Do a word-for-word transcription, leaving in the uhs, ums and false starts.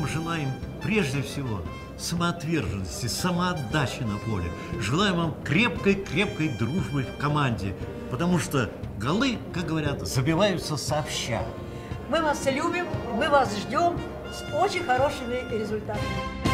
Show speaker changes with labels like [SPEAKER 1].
[SPEAKER 1] вам желаем прежде всего самоотверженности, самоотдачи на поле. Желаем вам крепкой-крепкой дружбы в команде, потому что голы, как говорят, забиваются сообща.
[SPEAKER 2] Мы вас любим, мы вас ждем с очень хорошими результатами.